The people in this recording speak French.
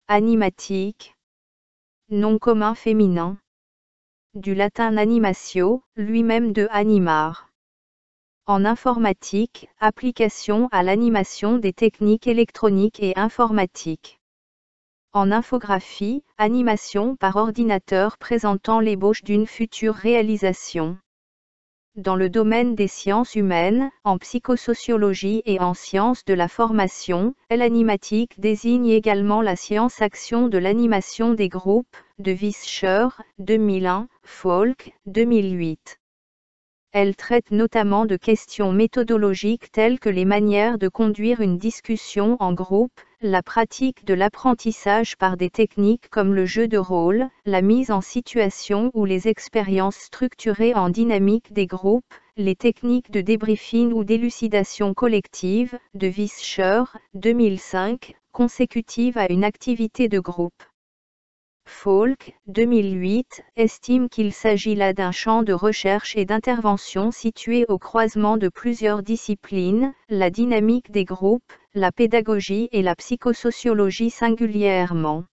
Animatique. Nom commun féminin. Du latin animatio, lui-même de animar. En informatique, application à l'animation des techniques électroniques et informatiques. En infographie, animation par ordinateur présentant l'ébauche d'une future réalisation. Dans le domaine des sciences humaines, en psychosociologie et en sciences de la formation, l'animatique désigne également la science-action de l'animation des groupes, de Vischer, 2001, Falk, 2008. Elle traite notamment de questions méthodologiques telles que les manières de conduire une discussion en groupe, la pratique de l'apprentissage par des techniques comme le jeu de rôle, la mise en situation ou les expériences structurées en dynamique des groupes, les techniques de débriefing ou d'élucidation collective, de Vischer, 2005, consécutives à une activité de groupe. Falk, 2008, estime qu'il s'agit là d'un champ de recherche et d'intervention situé au croisement de plusieurs disciplines, la dynamique des groupes, la pédagogie et la psychosociologie singulièrement.